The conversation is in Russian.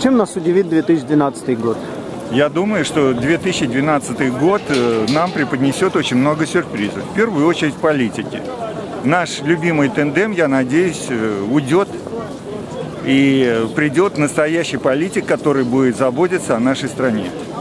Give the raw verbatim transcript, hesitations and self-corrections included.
Чем нас удивит две тысячи двенадцатый год? Я думаю, что две тысячи двенадцатый год нам преподнесет очень много сюрпризов. В первую очередь политики. Наш любимый тандем, я надеюсь, уйдет и придет настоящий политик, который будет заботиться о нашей стране.